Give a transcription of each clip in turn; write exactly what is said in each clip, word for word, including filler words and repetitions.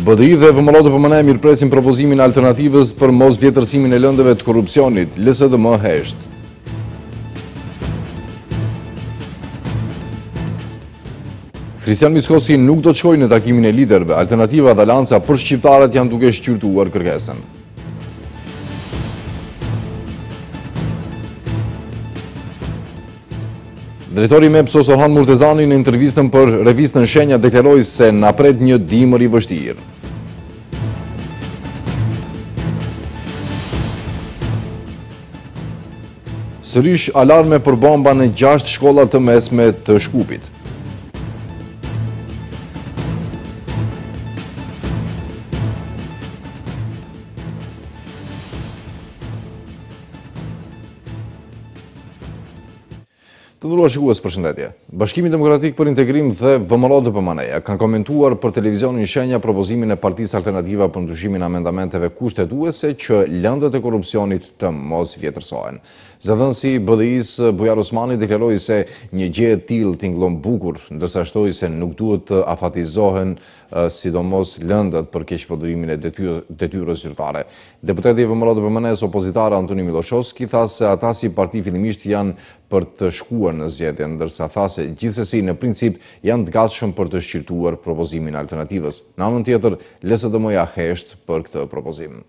B D I dhe V M L O D P M N mirëpresin propozimin e alternativës për mos vjetërsimin e lëndëve të korrupsionit, L S D M hesht. Kristian Mickoski nuk do të shkojë në takimin e liderëve, Alternativa dhe Alanca për shqiptarët janë duke shqyrtuar kërkesën. Drejtori M E P S Orhan Murtezani në intervistën për revistën Shenja deklaroi se na pret një dimër i vështirë. Sërish alarme për bomba në gjashtë shkolla të mesme të Shkupit. Të nderuar shikues, përshëndetje. Bashkimi Demokratik për Integrim dhe V M L O D P M N kanë komentuar për televizionin Shenja propozimin e Partisë Alternativa për ndryshimin e amendamenteve kushtetuese që lëndët e korrupsionit të mos vjetërsohen. Zëdhënësi B D I-s Bujar Osmani deklaroi se një gjë e tillë tingëllon bukur, ndërsa shtoi se nuk duhet të afatizohen sidomos lëndët për keqpërdorimin e detyrës zyrtare. Deputeti i V M L O D P M N-s opozitare Antoni Miloshovski tha se ata si parti fillimisht janë për të shkuar në zgjedhje, ndërsa tha se gjithsesi në princip janë të gatshëm për të shqyrtuar propozimin e alternativës. Në anën tjetër, L S D M-ja hesht për këtë propozim.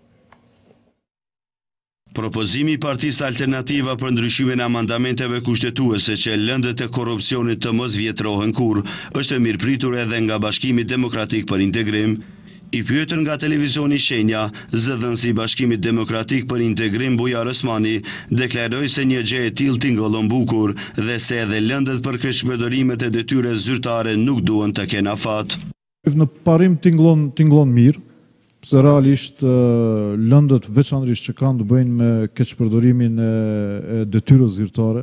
Propozimi i Partisë Alternativa për ndryshimin e amendamenteve kushtetuese që lëndët e korrupsionit të mos vjetrohen kurrë është e mirëpritur edhe nga Bashkimi Demokratik për Integrim. I pyetër nga televizioni Shenja, zëdhënësi i Bashkimit Demokratik për Integrim Bujar Osmani deklaroi se një gjë e tillë tingëllon bukur dhe se edhe lëndët për keqpërdorimet e detyrës zyrtare nuk duhen të kenë afat. Në parim tingëllon tingëllon mirë, pse realisht lëndët veçanërisht që kanë të bëjnë me keqpërdorimin e detyrës zyrtare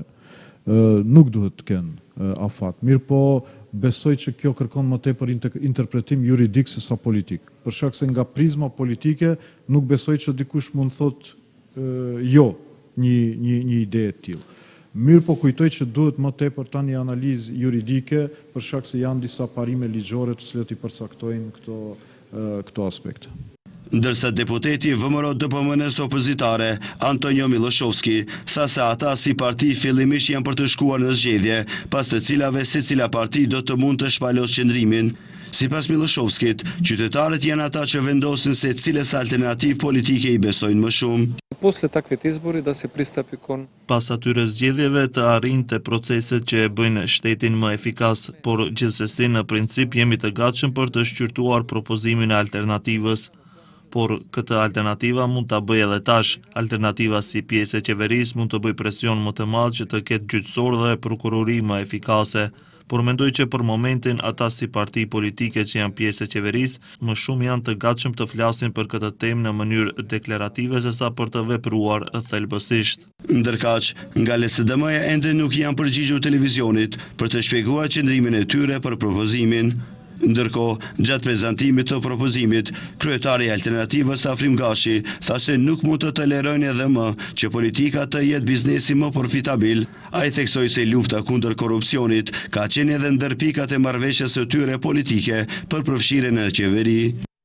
nuk duhet të kenë afat. Mirë po besoj që kjo kërkon më tepër interpretim juridik se sa politik. Për shkak se nga prizma politike nuk besoj që dikush mund thotë jo një një një ide e tillë. Mirë po kujtoj që duhet më tepër tani analizë juridike për shkak se janë disa parime ligjore të cilat i përcaktojnë këto këto aspekte. Ndërsa deputeti V M L O D P M N-s opozitare, Antonio Miloshovski, tha se ata si parti fillimisht janë për të shkuar në zgjedhje, pas të cilave secila parti do të mund të shpalos qëndrimin. Sipas Miloshovskit, qytetarët janë ata që vendosin se cilës alternativë politike i besojnë më shumë. После таквите избори да се пристапи кон Pas atyre zgjedhjeve të arrinte proceset që e bëjnë shtetin më efikas, por gjithsesi në princip jemi të gatshëm për të shqyrtuar propozimin e alternativës. Por këtë alternativa mund ta bëjë edhe tash. Alternativa si pjesë e qeverisë mund të bëjë presion më të madh që të ketë gjyqësor dhe prokurori më efikase. Por mendoj që për momentin ata si parti politike që janë pjesë e qeverisë, më shumë janë të gatshëm të flasin për këtë temë në mënyrë deklarative sesa për të vepruar thelbësisht. Ndërkaq, nga L S D M-ja ende nuk janë përgjigjur televizionit për të shpjeguar qëndrimin e tyre për propozimin. Ndërkohë, gjatë prezantimit të propozimit, kryetari i Alternativës Afrim Gashi tha se nuk mund të tolerojnë edhe më që politika të jetë biznesi më përfitabil. Ai theksoi se lufta kundër korrupsionit ka qenë edhe ndër pikat e marrëveshjes së tyre politike për përfshirjen në qeveri.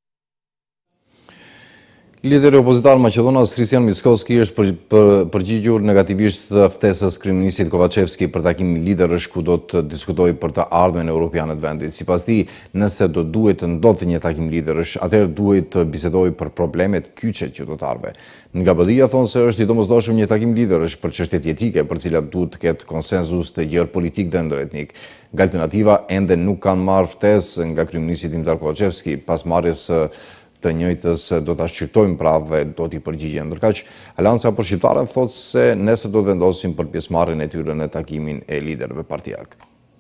Lideri opozitar Maqedonas Kristian Mickoski është për, për, përgjigjur negativisht ftesës kryeministit Kovacevski për takimin liderësh ku do të diskutojë për të ardhmen europiane të vendit. Sipas tij, nëse do duhet të ndodhte një takim liderësh, atëherë duhet të bisedojë për problemet kyçe qytetarëve. Nga B D I-ja thonë se është i domosdoshëm një takim liderësh për çështjet jetike për cilat duhet të ketë konsenzus të gjerë politik dhe ndëretnik. Nga Alternativa ende nuk kanë marrë ftesë nga kryeministi Dimitar Kovacevski pas marrjes të njëjtës do ta shqyrtojmë pra dhe do t'i përgjigjen. Ndërkaq, Alanca për shqiptarët thotë se nesër do të vendosin për pjesëmarrjen e tyre në takimin e liderëve partijak.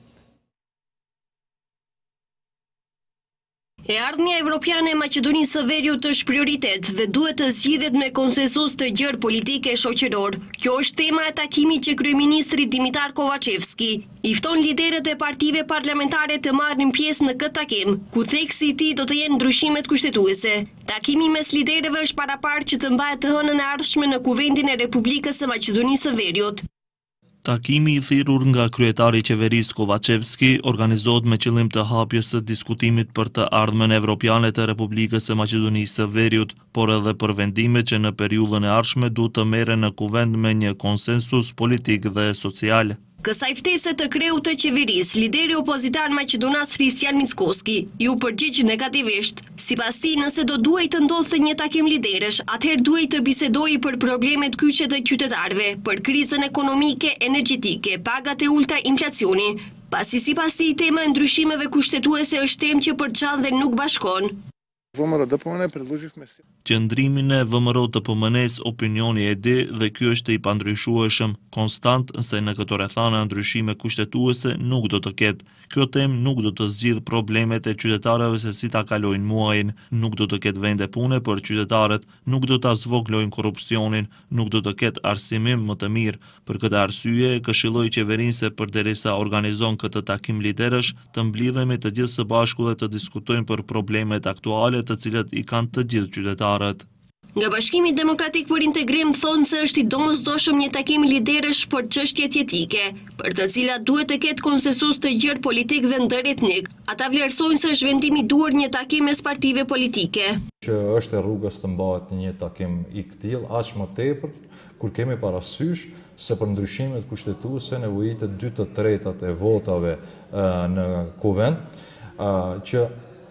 E ardhmja evropiane e Maqedonisë së Veriut është prioritet dhe duhet të zgjidhet me konsensus të gjerë politike shoqëror. Kjo është tema e takimit që kryeministri Dimitar Kovacevski i fton liderët e partive parlamentare të marrin pjesë në këtë takim, ku theksi i tij do të jenë ndryshimet kushtetuese. Takimi mes liderëve është paraparë që të mbahet të hënën e ardhshme në Kuvendin e Republikës së Maqedonisë së Veriut. Takimi i thirrur nga kryetari i qeverisë Kovacevski organizohet me qëllim të hapjes së diskutimit për të ardhmen evropiane të Republikës së Maqedonisë së Veriut, por edhe për vendimet që në periudhën e ardhshme duhet të merren në kuvend me një konsensus politik dhe social. Kësaj ftese të kreut të qeverisë, lideri opozitar Maqedonas Hristian Mickoski ju përgjigj negativisht. Sipas tij, nëse do duhej të ndodhte një takim liderësh, atëherë duhej të bisedojë për problemet kyçe të qytetarëve, për krizën ekonomike, energjetike, pagat e ulta, inflacioni. Pasi sipas tij tema e ndryshimeve kushtetuese është temë që përçan dhe nuk bashkon. Qëndrimin e V M R O T P M N-s opinioni e di dhe ky është i pandryshueshëm, konstant se në këto rrethana ndryshime kushtetuese nuk do të ketë. Kjo temë nuk do të zgjidh problemet e qytetarëve se si ta kalojnë muajin, nuk do të ketë vende pune për qytetarët, nuk do ta zvoglojnë korrupsionin, nuk do të ketë arsimim më të mirë. Për këtë arsye, këshilloj qeverinë se përderisa organizon këtë takim liderësh, të mblidhemi të gjithë së bashku dhe të diskutojmë për problemet aktuale të cilët i kanë të gjithë qytetarët. Nga Bashkimi Demokratik për Integrim thonë se është i domosdoshëm një takim liderësh për çështjet jetike, për të cilat duhet të ketë konsensus të gjerë politik dhe ndëretnik. Ata vlerësojnë se është vendimi duhur një takim mes partive politike. Që është e rrugës të mbahet një takim i këtill, aq më tepër kur kemi parasysh se për ndryshimet kushtetuese nevojitet dy të tretat e votave në kuvend, që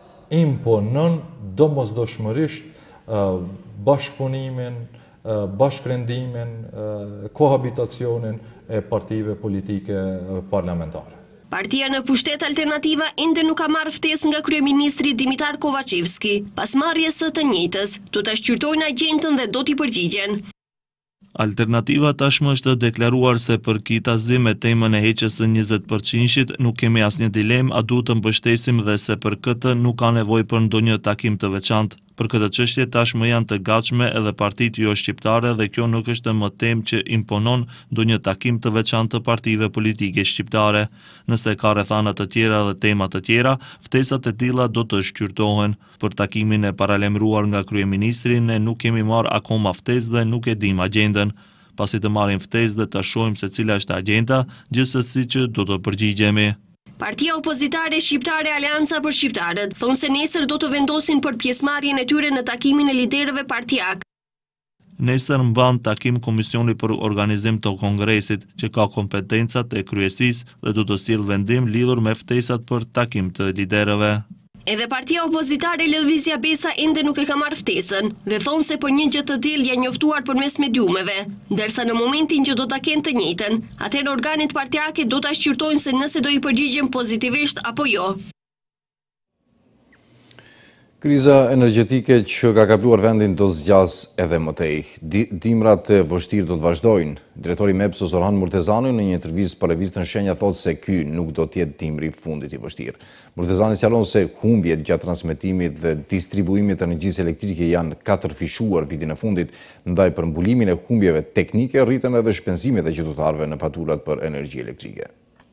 imponon domosdoshmërisht bashkëpunimin, bashkërendimin, kohabitacionin e partive politike parlamentare. Partia në pushtet Alternativa ende nuk ka marrë ftesë nga kryeministri Dimitar Kovacevski, pas marrjes së të njëjtës, do ta shqyrtojnë agjendën dhe do t'i përgjigjen. Alternativa tashmë është deklaruar se për kitazim me temën e heqjes së njëzet përqind nuk kemi asnjë dilemë, a duhet të mbështesim dhe se për këtë nuk ka nevojë për ndonjë takim të veçantë. Për këtë çështje tashmë janë të gatshme edhe partitë jo shqiptare dhe kjo nuk është më temë që imponon ndonjë takim të veçantë të partive politike shqiptare. Nëse ka rrethana të tjera dhe tema të tjera, ftesat e tilla do të shqyrtohen. Për takimin e paralajmëruar nga kryeministri, ne nuk kemi marrë akoma ftesë dhe nuk e dim agjendën. Pasi të marrim ftesë dhe të shohim se cila është agjenda, gjithsesi që do të përgjigjemi. Partia opozitare shqiptare Aleanca për Shqiptarët thonë se nesër do të vendosin për pjesëmarrjen e tyre në takimin e liderëve partijak. Nesër mban takim Komisioni për Organizim të Kongresit, që ka kompetencat e kryesisë dhe do të sjellë vendim lidhur me ftesat për takim të liderëve. Edhe partia opozitare Lëvizja Besa ende nuk e ka marrë ftesën dhe thonë se për një gjë të tillë janë njoftuar përmes mediumeve, ndërsa në momentin që do ta kenë të njëjtën, atëherë organet partijake do ta shqyrtojnë se nëse do i përgjigjen pozitivisht apo jo. Kriza energjetike që ka kapluar vendin do zgjas edhe më tej. Dimrat e vështirë do të vazhdojnë. Drejtori MEPS-os Orhan Murtezani në një intervistë për revistën Shenja thotë se ky nuk do të jetë dimri i fundit i vështirë. Murtezani sqaron se humbjet gjatë transmetimit dhe distribuimit të energjisë elektrike janë katërfishuar vitin e fundit, ndaj për mbulimin e humbjeve teknike rriten edhe shpenzimet e qytetarëve në faturat për energji elektrike.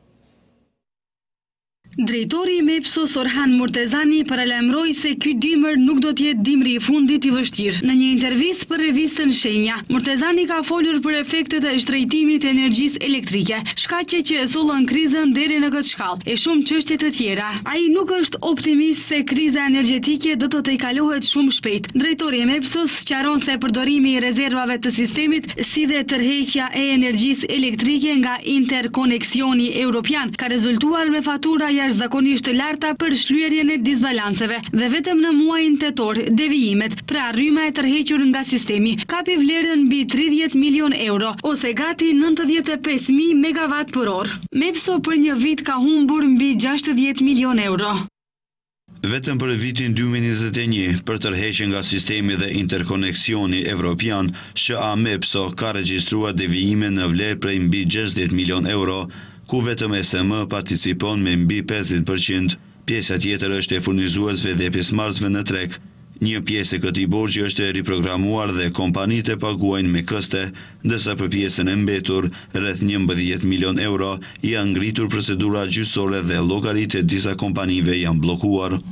Drejtori i MEPS-os Orhan Murtezani paralajmëroi se ky dimër nuk do të jetë dimri i fundit i vështirë. Në një intervistë për revistën Shenja, Murtezani ka folur për efektet e shtrejtimit të energjisë elektrike, shkaqe që e sollën krizën deri në këtë shkallë, e shumë çështje të tjera. Ai nuk është optimist se kriza energjetike do të tejkalohet shumë shpejt. Drejtori i MEPS-os sqaron se përdorimi i rezervave të sistemit, si dhe tërheqja e energjisë elektrike nga interkoneksioni evropian, ka rezultuar me fatura zakonisht të larta për shlyerjen e disbalanceve dhe vetëm në muajin tetor devijimet, pra rryma e tërhequr nga sistemi, kapi vlerën mbi tridhjetë milion euro ose gati nëntëdhjetë e pesë mijë megawatt për orë. MEPS-o për një vit ka humbur mbi gjashtëdhjetë milion euro. Vetëm për vitin dy mijë e njëzet e një, për tërheqjen nga sistemi dhe interkoneksioni evropian, S H A MEPS-o ka regjistruar devijime në vlerë prej mbi gjashtëdhjetë milion euro, ku vetëm S M participon me mbi pesëdhjetë përqind. Pjesa tjetër është e furnizuesve dhe pjesëmarrësve në treg. Një pjesë e këtij borxhi është e riprogramuar dhe kompanitë paguajnë me këste, ndërsa për pjesën e mbetur, rreth njëmbëdhjetë milion euro, janë ngritur procedura gjyqësore dhe llogaritë e disa kompanive janë bllokuar.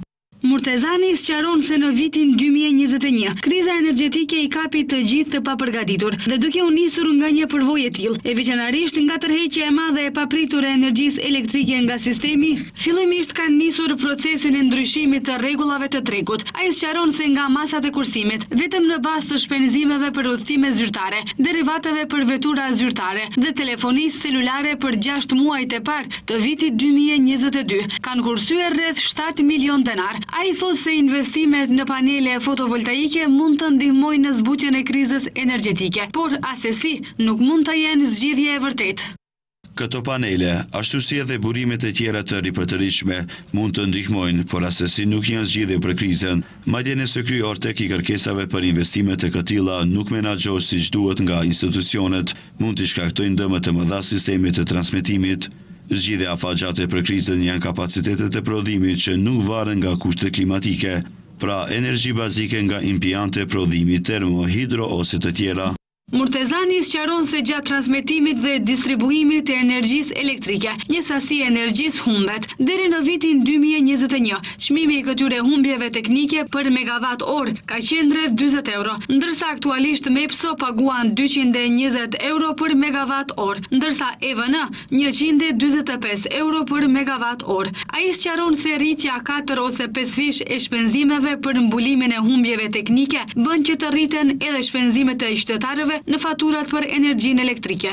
Murtezani sqaron se në vitin dy mijë e njëzet e një, kriza energjetike i kapi të gjithë të papërgatitur dhe duke u nisur nga një përvojë e tillë, e veçanërisht nga tërheqja e madhe e papritur e energjisë elektrike nga sistemi, fillimisht kanë nisur procesin e ndryshimit të rregullave të tregut. Ai sqaron se nga masat e kursimit, vetëm në bazë të shpenzimeve për udhëtime zyrtare, derivateve për vetura zyrtare dhe telefonisë celulare për gjashtë muajt e parë të vitit dy mijë e njëzet e dy, kanë kursyer rreth shtatë milion denar. Ai thotë se investimet në panele fotovoltaike mund të ndihmojnë në zbutjen e krizës energjetike, por asesi nuk mund të jenë zgjidhje e vërtetë. Këto panele, ashtu si edhe burimet e tjera të ripërtërishme, mund të ndihmojnë, por asesi nuk janë zgjidhje për krizën. Madje nëse ky ortek i kërkesave për investimet e këtilla nuk menaxhohet siç duhet nga institucionet, mund të shkaktojnë dëme të mëdha sistemit të transmetimit. Zgjidhja afatgjate për krizën janë kapacitetet e prodhimit që nuk varen nga kushtet klimatike, pra energji bazike nga impiante prodhimi termo, hidro ose të tjera. Murtezani sqaron se gjatë transmetimit dhe distribuimit të energjisë elektrike, një sasi e energjisë humbet. Deri në vitin dy mijë e njëzet e një, çmimi i këtyre humbjeve teknike për megawatt orë ka qenë rreth dyzet euro, ndërsa aktualisht Mepso paguan dyqind e njëzet euro për megawatt orë, ndërsa E V N njëqind e dyzet e pesë euro për megawatt orë. Ai sqaron se rritja katër ose pesë fish e shpenzimeve për mbulimin e humbjeve teknike bën që të rriten edhe shpenzimet e qytetarëve në faturat për energjinë elektrike.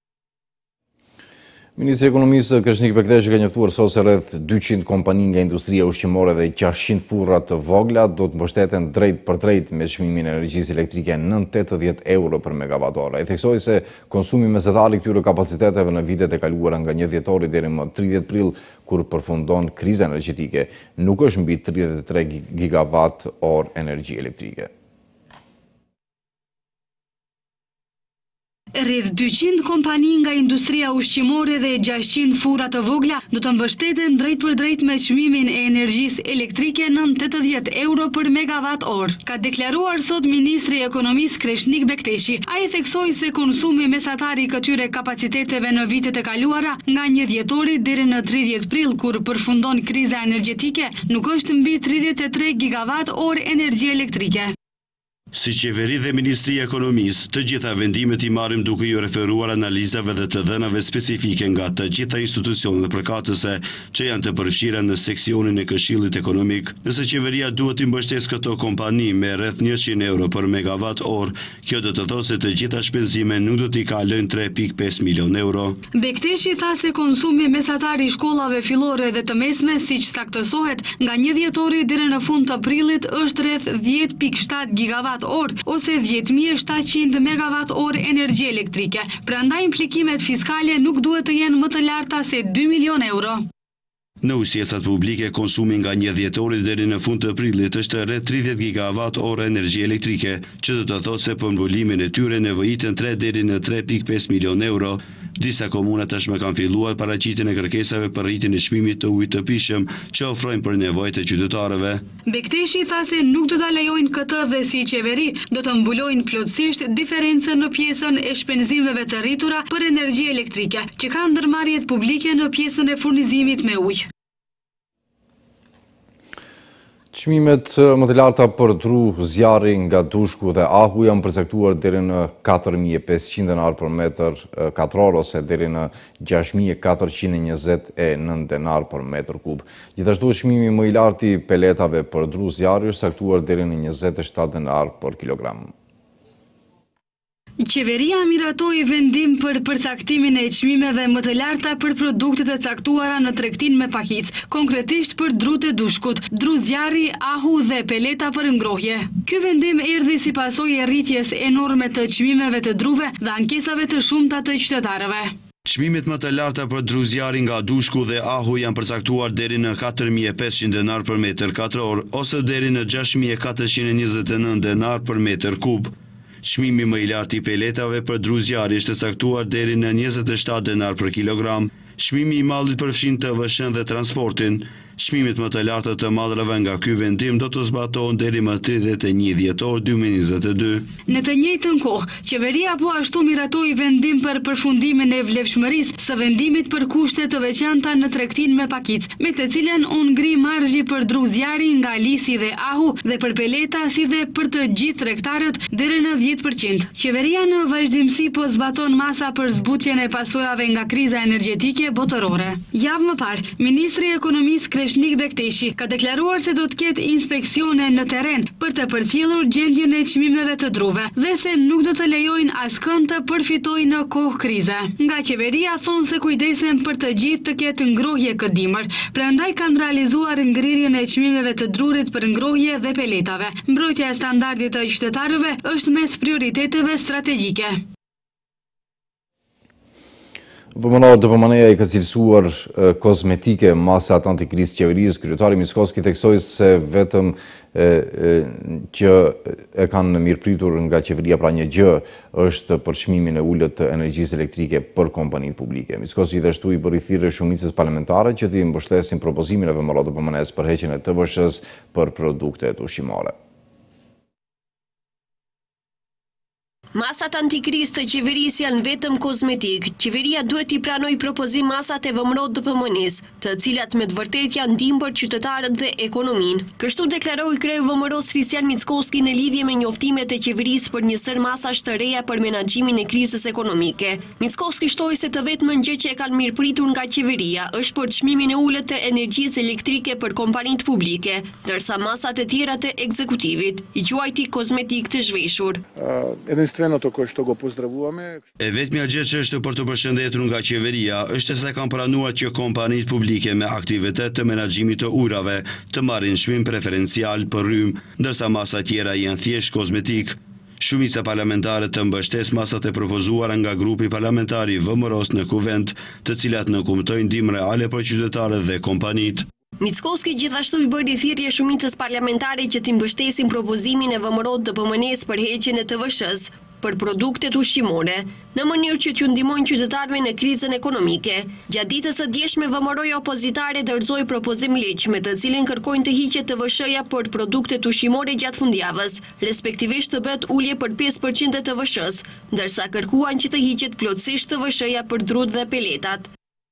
Ministri i Ekonomisë Kreshnik Bekteshi ka njoftuar sot se rreth dyqind kompani nga industria ushqimore dhe gjashtëqind furra të vogla do të mbështeten drejt për drejt me çmimin e energjisë elektrike nëntë e tetëdhjetë euro për megawatt orë. Ai theksoi se konsumi mesatar i këtyre kapaciteteve në vitet e kaluara nga një dhjetori deri më tridhjetë prill, kur përfundon kriza energjetike, nuk është mbi tridhjetë e tre gigawatt orë energji elektrike. Rreth dyqind kompani nga industria ushqimore dhe gjashtëqind furra të vogla do të mbështeten drejt për drejt me çmimin e energjisë elektrike nëntë e tetëdhjetë euro për megawatt orë, ka deklaruar sot Ministri i Ekonomisë Kreshnik Bekteshi. Ai theksoi se konsumi mesatar i këtyre kapaciteteve në vitet e kaluara nga një dhjetori deri në tridhjetë prill, kur përfundon kriza energjetike, nuk është mbi tridhjetë e tre gigawatt orë energji elektrike. Si qeveri dhe Ministri i Ekonomisë, të gjitha vendimet i marrim duke ju referuar analizave dhe të dhënave specifike nga të gjitha institucionet përkatëse që janë të përfshira në seksionin e Këshillit Ekonomik. Nëse qeveria duhet të mbështesë këto kompani me rreth njëqind euro për megawatt orë, kjo do të thotë se të gjitha shpenzimet nuk do t'i kalojnë tre pikë pesë milion euro. Bekteshi tha se konsumi mesatar i shkollave fillore dhe të mesme, siç saktësohet, nga një dhjetori deri në fund të prillit është rreth dhjetë pikë shtatë gigawatt orë ose dhjetë mijë e shtatëqind megawatt orë energji elektrike. Prandaj implikimet fiskale nuk duhet të jenë më të larta se dy milion euro. Në usjesat publike, konsumi nga një dhjetori deri në fund të prillit është rreth tridhjetë gigawatt orë energji elektrike, që do të thotë se për mbullimin e tyre nevojiten tre deri në tre pikë pesë milion euro. Disa komuna tashmë kanë filluar paraqitjen e kërkesave për rritjen e çmimit të ujit të pishëm që ofrojnë për nevojat e qytetarëve. Bekteshi tha se nuk do ta lejojnë këtë dhe si qeveri do të mbulojnë plotësisht diferencën në pjesën e shpenzimeve të rritura për energji elektrike, që kanë ndërmarrjet publike në pjesën e furnizimit me ujë. Çmimet më të larta për dru, zjarri nga dushku dhe ahu janë përcaktuar deri në katër mijë e pesëqind denar për metër katror ose deri në gjashtë mijë e katërqind e njëzet e nëntë denar për metër kub. Gjithashtu çmimi më i lartë i peletave për dru zjarri është saktuar deri në njëzet e shtatë denar për kilogram. Qeveria miratoi vendim për përcaktimin e çmimeve më të larta për produktet e caktuara në tregtinë me pakicë, konkretisht për drut e dushkut, dru zjarri, ahu dhe peleta për ngrohje. Ky vendim erdhi si pasojë e rritjes enorme të çmimeve të druve dhe ankesave të shumta të qytetarëve. Çmimet më të larta për dru zjarri nga dushku dhe ahu janë përcaktuar deri në katër mijë e pesëqind denar për metër katror ose deri në gjashtë mijë e katërqind e njëzet e nëntë denar për metër kub. Çmimi më i lartë i peletave për dru zjarri është caktuar deri në njëzet e shtatë denar për kilogram. Çmimi i mallit përfshin T V S-n dhe transportin. Çmimet më të larta të madrave nga ky vendim do të zbatohen deri më tridhjetë e një dhjetor dy mijë e njëzet e dy. Në të njëjtën kohë, qeveria po ashtu miratoi vendim për përfundimin e vlefshmërisë së vendimit për kushte të veçanta në tregtinë me pakicë, me të cilën u ngri marzhi për dru zjarri nga lisi dhe ahu dhe për peleta si dhe për të gjithë tregtarët deri në dhjetë përqind. Qeveria në vazhdimsi po zbaton masa për zbutjen e pasojave nga kriza energjetike botërore. Javë më parë, Ministri i Ekonomisë Kreshnik Bekteshi ka deklaruar se do të ketë inspeksione në terren për të përcjellur gjendjen e çmimeve të druve dhe se nuk do të lejojnë askënd të përfitojë në kohë krize. Nga qeveria thonë se kujdesen për të gjithë të ketë ngrohje këtë dimër, prandaj kanë realizuar ngrirjen e çmimeve të drurit për ngrohje dhe peletave. Mbrojtja e standardit të qytetarëve është mes prioriteteve strategjike. Vëmëra D P M A-ja i ka cilësuar kozmetike masat antikrizë qeverisë. Kryetari Mickoski theksoi se vetëm e, e, që e kanë mirëpritur nga qeveria pra një gjë është përçmimin e ulët të energjisë elektrike për kompanitë publike. Mickoski dhe shtui bëri thirrje shumicës parlamentare që të mbështesin propozimin e vëmëra D P M A-s për heqjen e T V S-s për produktet ushqimore. Masat antikrizë të qeverisë janë vetëm kozmetik. Qeveria duhet i pranoj propozim masat e vëmërot D P M A-s, të cilat me të vërtet janë ndihmë për qytetarët dhe ekonominë. Kështu deklaroi kreu vëmëros Kristian Mickoski në lidhje me njoftimet e qeverisë për një sër masash të reja për menaxhimin e krizës ekonomike. Mickoski shtoi se të vetmën gjë që e kanë mirëpritur nga qeveria është për çmimin e ulët të energjisë elektrike për kompanitë publike, ndërsa masat e tjera të ekzekutivit i quajti kozmetik të zhveshur. E vetmja gjë që është për të përshëndetur nga qeveria është se kanë pranuar që kompanitë publike me aktivitet të menaxhimit të urave të marrin çmim preferencial për rrymë, ndërsa masa tjera janë thjesht kozmetik. Shumica parlamentare të mbështes masat e propozuara nga grupi parlamentar i V M R-os në kuvent, të cilat nënkumtojnë ndihmë reale për qytetarët dhe kompanitë. Mickoski gjithashtu i bëri thirrje shumicës parlamentare që t'i mbështesin propozimin e vëmërot D P M A-s për heqjen e T V S-s për produktet ushqimore, në mënyrë që t'ju ndihmojnë qytetarëve në krizën ekonomike. Gjatë ditës së djeshme vëmëroja opozitare dorëzoi propozim ligj me të cilin kërkojnë të hiqet T V S-ja për produktet ushqimore gjatë fundjavës, respektivisht të bëhet ulje për pesë përqind të T V S-s, ndërsa kërkuan që të hiqet plotësisht T V S-ja për drut dhe peletat.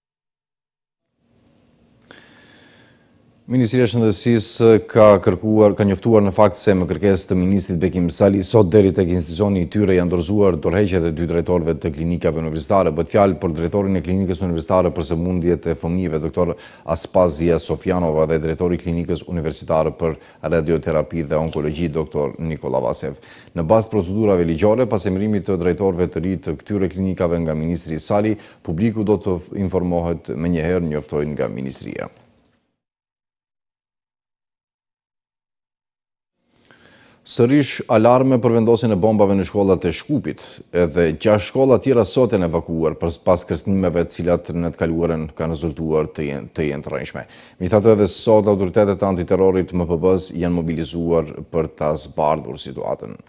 Ministria e Shëndetësisë ka kërkuar, ka njoftuar në fakt se me kërkesë të ministrit Bekim Sali, sot deri tek institucioni i tyre janë dorëzuar dorëheqjet e dy drejtorëve të klinikave universitare. Bëhet fjalë për drejtorin e klinikës universitare për sëmundjet e fëmijëve, doktor Aspazia Sofjanova, dhe drejtori i klinikës universitare për radioterapi dhe onkologji, doktor Nikola Vasev. Në bazë procedurave ligjore, pas emërimit të drejtorëve të ri të këtyre klinikave nga ministri Sali, publiku do të informohet menjëherë, njoftojnë nga ministria. Sërish alarme për vendosjen e bombave në shkollat e Shkupit. Edhe gjashtë shkolla tjera sot janë evakuuar pas kërcënimeve të cilat në të kaluarën kanë rezultuar të jenë të jenë të rrënjshme. Megjithatë, edhe sot autoritetet e antiterrorit M P B-s janë mobilizuar për ta zbardhur situatën.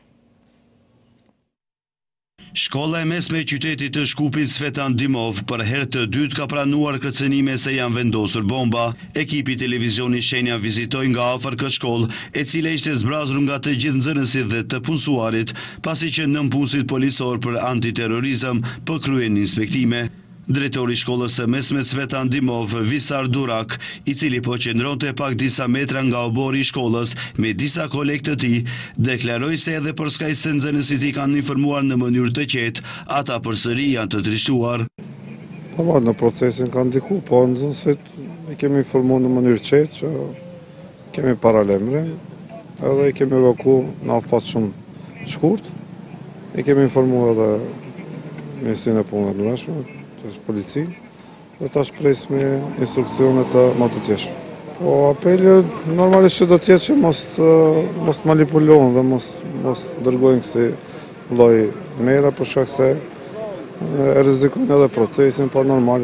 Shkolla e mesme e qytetit të Shkupit Svetan Dimov për herë të dytë ka pranuar kërcënime se janë vendosur bomba. Ekipi televizioni Shenja vizitoi nga afër këtë shkollë, e cila ishte zbrazur nga të gjithë nxënësit dhe të punësuarit, pasi që nënpunësit policor për antiterrorizëm po kryen inspektime. Drejtori i shkollës së mesme Svetan Dimov, Visar Durak, i cili po qëndronte pak disa metra nga obori i shkollës me disa kolegë të tij, deklaroi se edhe për skaj se nxënësit i kanë informuar në mënyrë të qetë, ata përsëri janë të trishtuar. Normal, në procesin kanë ndiku, po nxënësit i kemi informuar në mënyrë të qetë që kemi paralemre, edhe i kemi evakuar në afat shumë shkurt, i kemi informuar edhe Ministrinë e Punëve të Brendshme, polici, dhe ta shpres me instruksionet të më të tjeshme. Po apelje normalisht që do tjetë që mos të manipulohen dhe mos dërgojnë kësi lloj mera, për shkak se e rrezikojnë edhe procesin, po normal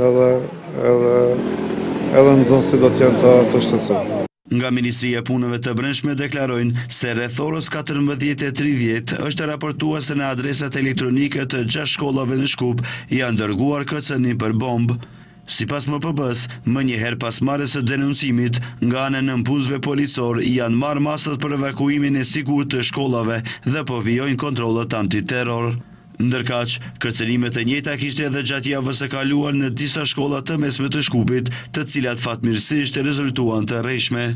edhe nxënësit do t'jenë të shtetësuar. Nga Ministria e Punëve të Brendshme deklarojnë se rreth orës katërmbëdhjetë e tridhjetë është raportuar se në adresat elektronike të gjashtë shkollave në Shkup janë dërguar kërcënim për bombë. Si pas M P B-s, më njëherë pas marrjes së denuncimit, nga ana e nënpunësve policor janë marrë masat për evakuimin e sigurt të shkollave dhe po vijojnë kontrollet antiterror. Ndërkaq, kërcënimet e njëjta kishte edhe gjatë javës së kaluar në disa shkolla të mesme të Shkupit, të cilat fatmirësisht rezultuan të rreshme.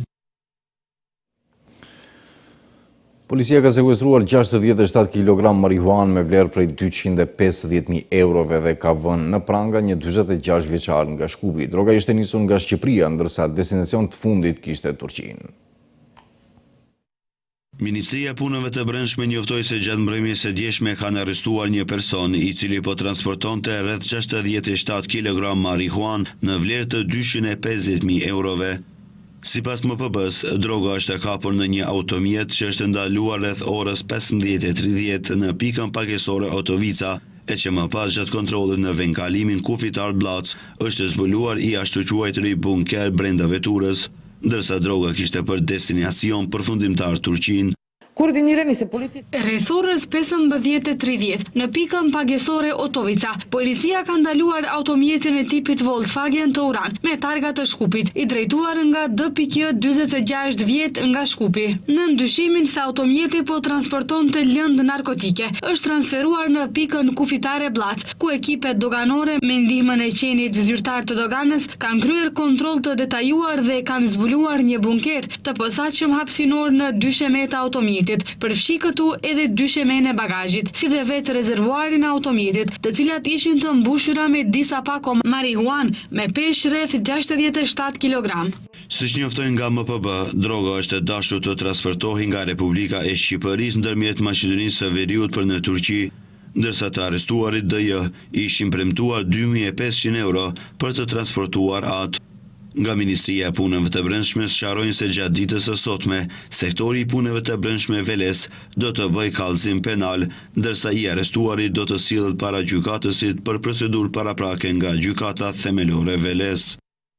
Policia ka sekuestruar gjashtëdhjetë e shtatë kilogram marihuanë me vlerë prej dyqind e pesëdhjetë mijë eurove dhe ka vënë në pranga një dyzet e gjashtë vjeçar nga Shkupi. Droga ishte nisur nga Shqipëria, ndërsa destinacion të fundit kishte Turqinë. Ministria e Punëve të Brendshme njoftoi se gjatë mbrëmjes së djeshme kanë arrestuar një person i cili po transportonte rreth gjashtëdhjetë e shtatë kilogram marihuanë në vlerë të dyqind e pesëdhjetë mijë eurove. Sipas M P B-s, droga është e kapur në një automjet që është ndaluar rreth orës pesëmbëdhjetë e tridhjetë në pikën pagesore Otovica, e që më pas gjatë kontrollit në vendkalimin kufitar Blac është zbuluar i ashtu quajturi bunker brenda veturës, ndërsa droga kishte për destinacion përfundimtar Turqinë. Rreth orës pesëmbëdhjetë e tridhjetë, në pikën pagesore Otovica, policia ka ndaluar automjetin e tipit Volkswagen Touran me targa të Shkupit, i drejtuar nga D J dyzet e gjashtë vjet nga Shkupi. Në ndyshimin se automjeti po transporton të lëndë narkotike, është transferuar në pikën kufitare Blac, ku ekipet doganore me ndihmën e qenit zyrtar të doganës kanë kryer kontroll të detajuar dhe kanë zbuluar një bunker të posaçëm hapësinor në dy shemet automjetit. Përfshi këtu edhe dy shemene bagazhit, si dhe vetë rezervuarin e automjetit, të cilat ishin të mbushura me disa pako marihuan me peshë rreth gjashtëdhjetë e shtatë kilogram. Siç njoftojnë nga M P B, droga është e dashur të transportohej nga Republika e Shqipërisë ndërmjet Maqedonisë së Veriut për në Turqi, ndërsa të arrestuarit D J ishin premtuar dy mijë e pesëqind euro për të transportuar atë. Nga Ministria e Punëve të Brendshme sqarojnë se gjatë ditës së sotme, sektori i punëve të brendshme Veles do të bëjë kallëzim penal, ndërsa i arrestuari do të sillet para gjykatësit për procedurë paraprake nga gjykata themelore Veles.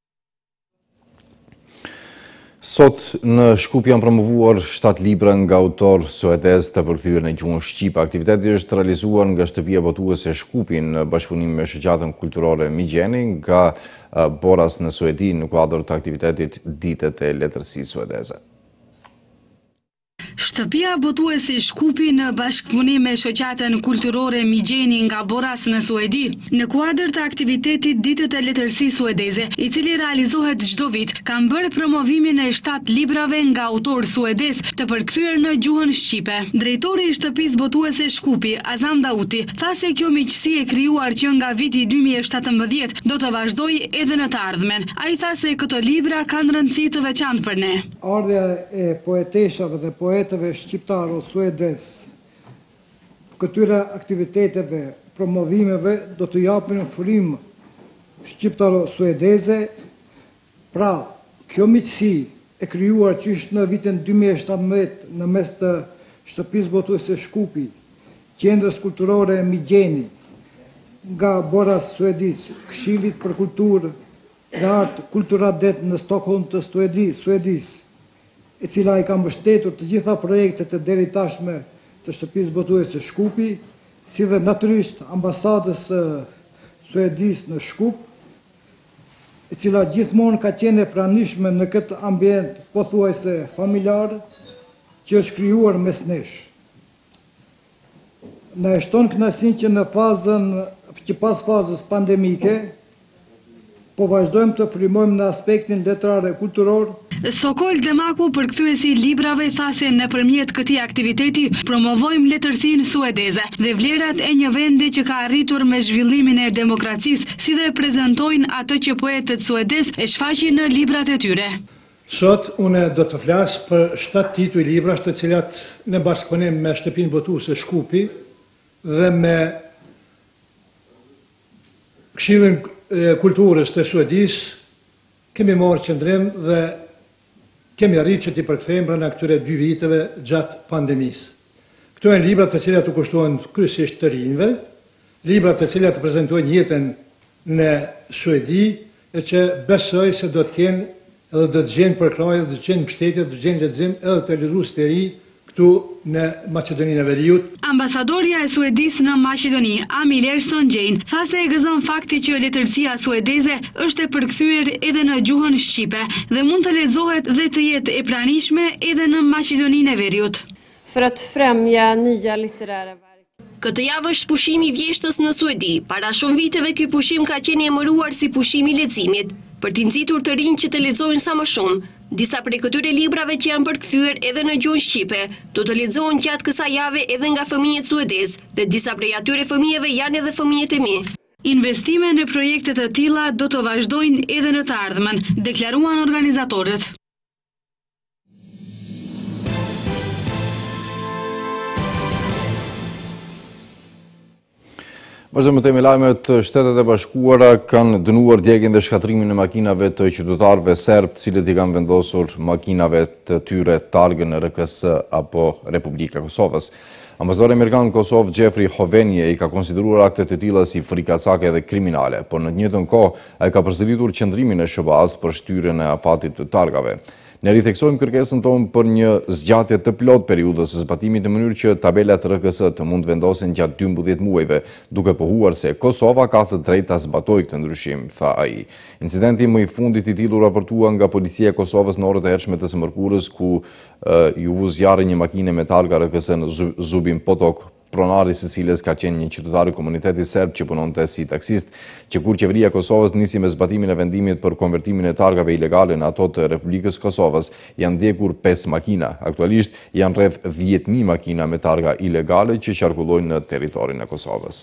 Sot në Shkup janë promovuar shtatë libra nga autor suedez të përkthyer në gjuhën shqipe. Aktiviteti është realizuar nga shtëpia botuese Shkupi në bashkëpunim me shoqatën kulturore Migjeni nga Boras në Suedi në kuadër të aktivitetit Ditët e Letërsisë Suedeze. Shtëpia botuese Shkupi në bashkëpunim me shoqatën kulturore Migjeni nga Boras në Suedi, në kuadër të aktivitetit Ditët e Letërsisë Suedeze, i cili realizohet çdo vit, kanë bërë promovimin e shtatë librave nga autor suedez të përkthyer në gjuhën shqipe. Drejtori i shtëpisë botuese Shkupi, Azam Dauti, tha se kjo miqësi e krijuar që nga viti dy mijë e shtatëmbëdhjetë do të vazhdojë edhe në të ardhmen. Ai tha se këto libra kanë rëndësi të veçantë për ne. Ardha e poeteshave dhe poetëve shqiptarë suedez këtyre aktiviteteve, promovimeve do të japin frym shqiptaro suedeze. Pra, kjo miqësi e krijuar qysh në vitin dy mijë e shtatëmbëdhjetë në mes të shtëpisë botuese Shkupi, qendrës kulturore Migjeni, nga Boras Suedis, Këshillit për Kulturë dhe Art Kulturadet në Stockholm të Suedis, e cila i ka mbështetur të gjitha projektet e deri tashme të shtëpisë botuese Shkupi, si dhe natyrisht ambasadës Suedis në Shkup, e cila gjithmonë ka qenë e pranishme në këtë ambient pothuajse familjar që është krijuar mes nesh. Na e shton kënaqësinë që në fazën që pas fazës pandemike po vazhdojmë të frymojmë në aspektin letrar e kulturor. Sokol Demaku, përkthyesi i librave, tha se nëpërmjet këtij aktiviteti promovojmë letërsinë suedeze dhe vlerat e një vendi që ka arritur me zhvillimin e demokracisë, si dhe prezantojnë atë që poetët suedez e shfaqin në librat e tyre. Sot unë do të flas për shtatë tituj librash të cilat në bashkëpunim me shtëpinë botuese Shkupi dhe me Këshillin e Kulturës të Suedis kemi marrë qëndrim dhe kemi arritur që t'i përkthejmë brenda këtyre dy viteve gjatë pandemisë. Këto janë libra të cilat u kushtojnë kryesisht të rinjve, libra të cilat të prezantojnë jetën në Suedi e që besoj se do të kenë edhe do të gjenë përkrahje, do të gjenë mbështetje, do të gjenë lexim edhe të lexuesit të ri këtu këtu në Maqedoninë e Veriut. Ambasadorja e Suedisë në Maqedoni, Amil Erson Gjejn, tha se e gëzon fakti që letërsia suedeze është e përkthyer edhe në gjuhën shqipe dhe mund të lexohet dhe të jetë e pranishme edhe në Maqedoninë e Veriut. För att främja nya litterära verk. Këtë javë është pushimi i vjeshtës në Suedi. Para shumë viteve ky pushim ka qenë emëruar si pushimi i leximit, për t'i nxitur të rinj që të lexojnë sa më shumë. Disa prej këtyre librave që janë përkthyer edhe në gjuhën shqipe, do të lexohen gjatë kësaj jave edhe nga fëmijët suedez, dhe disa prej atyre fëmijëve janë edhe fëmijët e mi. Investime në projekte të tilla do të vazhdojnë edhe në të ardhmen, deklaruan organizatorët. Vazhdojmë me lajmet. Shtetet e Bashkuara kanë dënuar djegjen dhe shkatrimin e makinave të qytetarëve serb, të cilët i kanë vendosur makinave të tyre targën R K S apo Republika e Kosovës. Ambasadori amerikan në Kosovë, Jeffrey Hovenie, i ka konsideruar aktet e tilla si frikacake dhe kriminale, por në të njëjtën kohë ai ka përsëritur qëndrimin e S B A-s për shtyrjen e afatit të targave. Ne ritheksojmë kërkesën tonë për një zgjatje të plot periudhës së zbatimit në mënyrë që tabelat R K S të mund vendosen gjatë dymbëdhjetë muajve, duke pohuar se Kosova ka të drejtë ta zbatojë këtë ndryshim, tha ai. Incidenti më i fundit i tillur raportua nga policia e Kosovës në orët e hershme të së mërkurës, ku uh, ju vu zjarri një makine me targa R K S në Zubin Potok, pronari së cilës ka qenë një qytetar i komunitetit serb që punonte si taksist, që kur qeveria e Kosovës nisi me zbatimin e vendimit për konvertimin e targave ilegale në ato të Republikës Kosovës, janë ndjekur pesë makina. Aktualisht janë rreth dhjetë mijë makina me targa ilegale që qarkullojnë në territorin e Kosovës.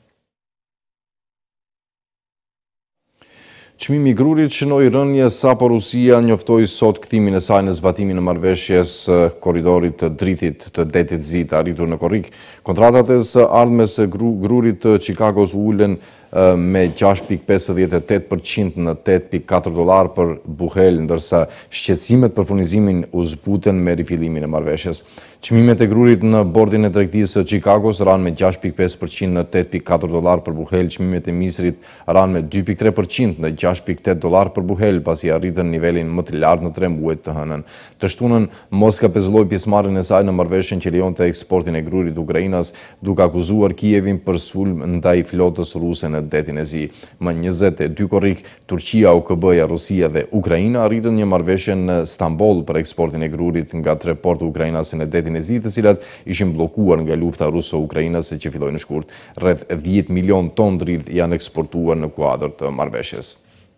Çmimi i grurit shënoi rënje sapo Rusia njoftoi sot kthimin e saj në zbatimin e marrëveshjes korridorit të dritit të detit zi të arritur në korrik. Kontratat e së ardhmes së grurit të Chicagos u ulën me gjashtë pikë pesëdhjetë e tetë përqind në tetë pikë katër dollar për buhel, ndërsa shqetësimet për furnizimin u zbuten me rifillimin e marrëveshjes. Çmimet e grurit në bordin e tregtisë së Chicagos ranë me gjashtë pikë pesë përqind në tetë pikë katër dollar për buhel, çmimet e misrit ranë me dy pikë tre përqind në gjashtë pikë tetë dollar për buhel, pasi arritën nivelin më të lartë në tre muajt të hënën. Të shtunën, Moska pezulloi pjesëmarrjen e saj në marrëveshjen që lejonte eksportin e grurit të Ukrainës, duke akuzuar Kievin për sulm ndaj flotës ruse në detin e zi. Më njëzet e dy korrik, Turqia, U K B-ja, Rusia dhe Ukraina arritën një marrëveshje në Stamboll për eksportin e grurit nga tre portë ukrainase në detin e zi, të cilat ishin bllokuar nga lufta ruso-ukrainase që filloi në shkurt. Rreth dhjetë milion ton dridh janë eksportuar në kuadër të marrëveshjes.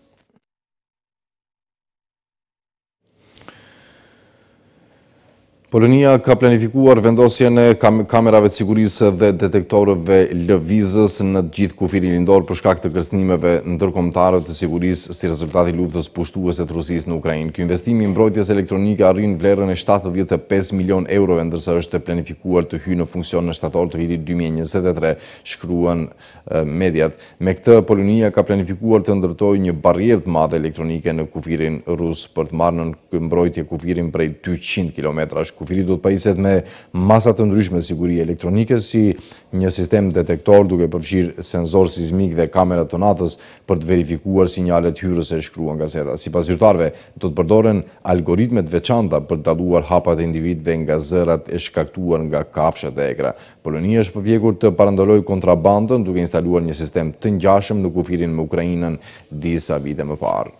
Polonia ka planifikuar vendosjen e kam kamerave të sigurisë dhe detektorëve lëvizës në të gjithë kufirin lindor për shkak të kërcënimeve ndërkombëtare të sigurisë si rezultat i luftës pushtuese të Rusisë në Ukrainë. Ky investim i mbrojtjes elektronike arrin vlerën e shtatëdhjetë e pesë milion euro, ndërsa është planifikuar të hyjë në funksion në shtator të vitit dy mijë e njëzet e tre, shkruan uh, mediat. Me këtë, Polonia ka planifikuar të ndërtojë një barrierë të madhe elektronike në kufirin rus për të marrë në mbrojtje kufirin prej dyqind kilometrash. Kufiri do të pajiset me masa të ndryshme siguri elektronike, si një sistem detektor duke përfshirë sensor sismik dhe kamera të natës për të verifikuar sinjalet hyrës, e shkruan gazeta. Sipas zyrtarëve, do të përdoren algoritme të veçanta për të dalluar hapat e individëve nga zërat e shkaktuar nga kafshat e egra. Polonia është përpjekur të parandalojë kontrabandën duke instaluar një sistem të ngjashëm në kufirin me Ukrainën disa vite më parë.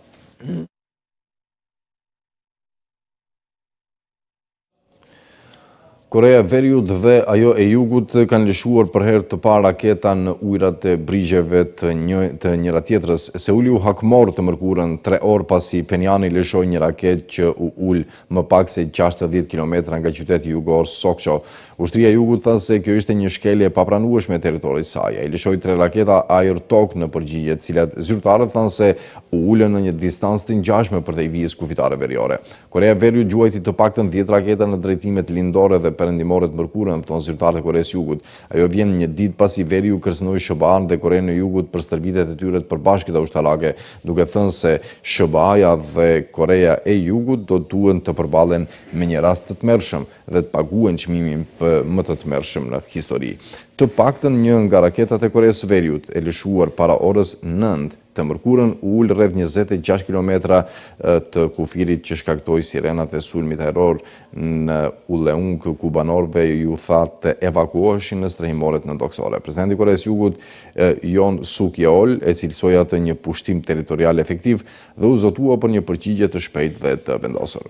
Korea e Veriut dhe ajo e Jugut kanë lëshuar për herë të parë raketa në ujërat e brigjeve të, një, të njëra tjetrës. Seuli u hakmor të mërkurën tre orë pasi Penjani lëshoi një raket që u ul më pak se gjashtëdhjetë kilometra nga qyteti jugor Sokcho. Ushtria e Jugut tha se kjo ishte një shkelje e papranueshme e territorit saj. Ai lëshoi tre raketa ajër-tok në përgjigje, të cilat zyrtarët thanë se u ulën në një distancë të ngjashme për të vijës kufitare veriore. Korea e Veriut gjuajti të paktën dhjetë raketa në drejtimet lindore dhe perëndimore të mërkurën, thonë zyrtarët e Koreas së Jugut. Ajo vjen një ditë pasi Veriu kërcënoi S B A-n dhe Korenë e Jugut për stërvitjet e tyre të përbashkëta ushtarake, duke thënë se S B A-ja dhe Korea e Jugut do duhen të përballen me një rast të tmerrshëm dhe të paguajnë çmimin më të tmerrshëm në histori. Të paktën një nga raketat e Koreas së Veriut e lëshuar para orës nëntë të mërkurën u ul rreth njëzet e gjashtë kilometra të kufirit që shkaktoi sirenat e sulmit ajror në Uleunk, ku banorëve ju tha të evakuoheshin në strehimoret nëntoksore. Presidenti i Koreas Jugut Yoon Suk Yeol e cilësoi atë një pushtim territorial efektiv dhe u zotua për një përgjigje të shpejtë dhe të vendosur.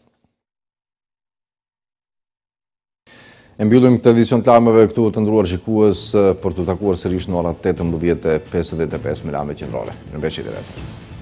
E mbyllim këtë edicion të lajmeve këtu të ndruar shikues për të takuar sërish në orat tetëmbëdhjetë e pesëdhjetë e pesë me lajme qendrore. Mirëmbëjtje direkt.